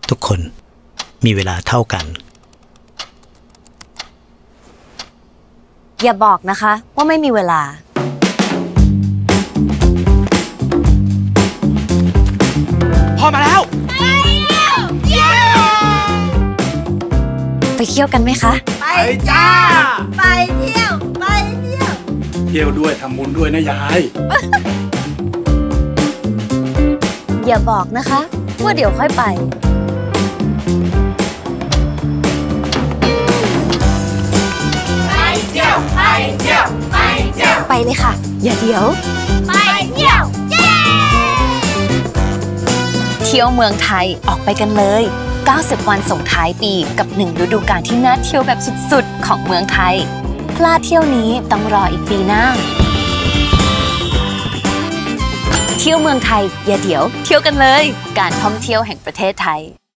ทุกคนมีเวลาเท่ากันอย่าบอกนะคะว่าไม่มีเวลาพ่อมาแล้วไปเที่ยวกันไหมคะไปจ้าไปเที่ยวเที่ยวด้วยทำบุญด้วยนะยายอย่าบอกนะคะว่าเดี๋ยวค่อยไปไปเลยค่ะอย่าเดี๋ยวไปเที่ยวเที่ยวเมืองไทยออกไปกันเลย90 วันส่งท้ายปีกับ1ฤดูกาลที่น่าเที่ยวแบบสุดๆของเมืองไทยพลาดเที่ยวนี้ต้องรออีกปีหน้าเที่ยวเมืองไทยอย่าเดี๋ยวเที่ยวกันเลยการท่องเที่ยวแห่งประเทศไทย